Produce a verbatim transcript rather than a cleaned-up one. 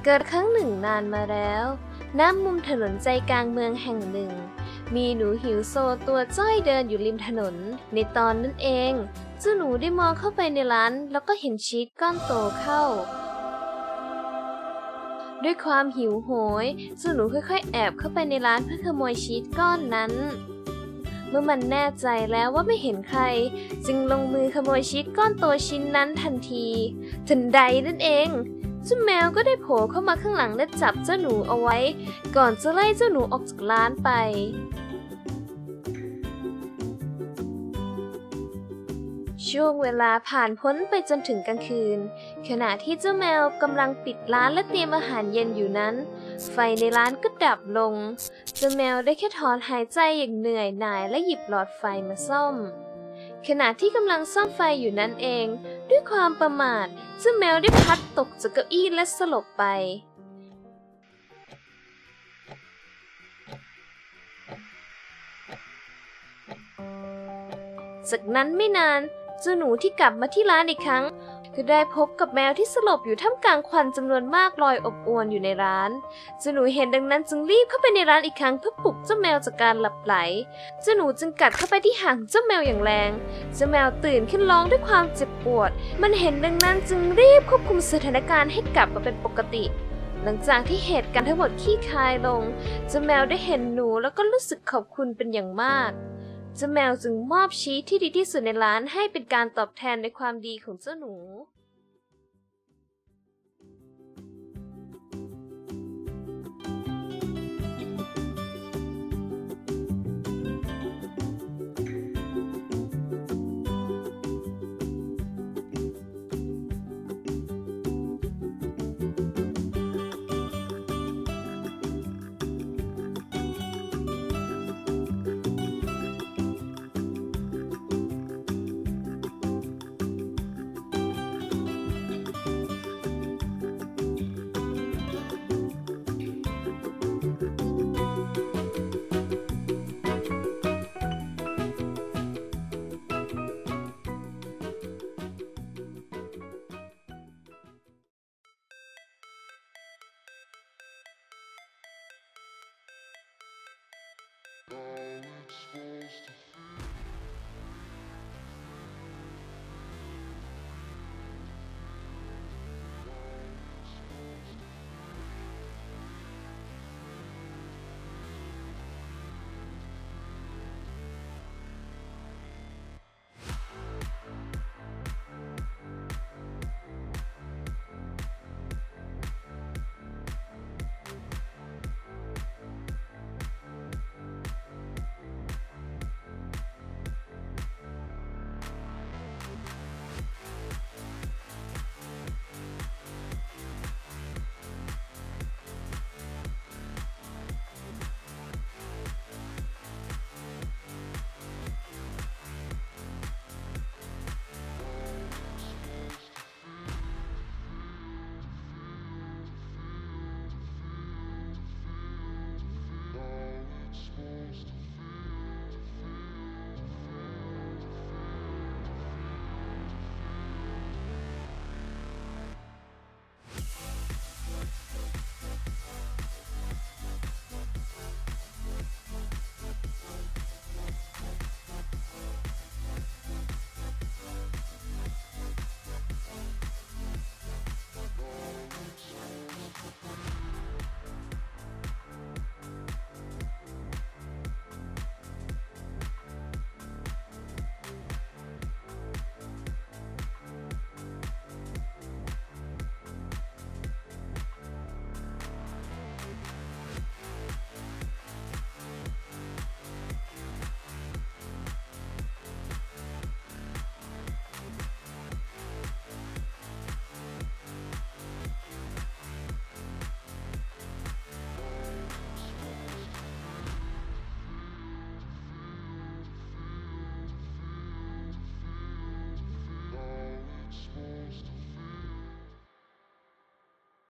เกิดครั้งหนึ่งนานมาแล้วณมุมถนนใจกลางเมืองแห่งหนึ่งมีหนูหิวโซตัวจ้อยเดินอยู่ริมถนนในตอนนั้นเองเจ้าหนูได้มองเข้าไปในร้านแล้วก็เห็นชีสก้อนโตเข้าด้วยความหิวโหยเจ้าหนูค่อยๆแอบเข้าไปในร้านเพื่อขโมยชีสก้อนนั้นเมื่อมันแน่ใจแล้วว่าไม่เห็นใครจึงลงมือขโมยชีสก้อนโตชิ้นนั้นทันทีทันใดนั่นเองเจ้าแมวก็ได้โผล่เข้ามาข้างหลังและจับเจ้าหนูเอาไว้ก่อนจะไล่เจ้าหนูออกจากร้านไปช่วงเวลาผ่านพ้นไปจนถึงกลางคืนขณะที่เจ้าแมวกำลังปิดร้านและเตรียมอาหารเย็นอยู่นั้นไฟในร้านก็ดับลงเจ้าแมวได้แค่ถอนหายใจอย่างเหนื่อยหน่ายและหยิบหลอดไฟมาซ่อมขณะที่กำลังซ่อมไฟอยู่นั้นเองด้วยความประมาทเจ้าแมวได้พลัดตกจากเก้าอี้และสลบไปจากนั้นไม่นานเจ้าหนูที่กลับมาที่ร้านอีกครั้งก็ได้พบกับแมวที่สลบอยู่ท่ามกลางควันจำนวนมากลอยอบอวลอยู่ในร้านเจ้าหนูเห็นดังนั้นจึงรีบเข้าไปในร้านอีกครั้งเพื่อปลุกเจ้าแมวจากการหลับไหลเจ้าหนูจึงกัดเข้าไปที่หางเจ้าแมวอย่างแรงเจ้าแมวตื่นขึ้นร้องด้วยความเจ็บปวดมันเห็นดังนั้นจึงรีบควบคุมสถานการณ์ให้กลับมาเป็นปกติหลังจากที่เหตุการณ์ทั้งหมดคลี่คลายลงเจ้าแมวได้เห็นหนูแล้วก็รู้สึกขอบคุณเป็นอย่างมากเจ้าแมวจึงมอบชีสที่ดีที่สุดในร้านให้เป็นการตอบแทนในความดีของเจ้าหนู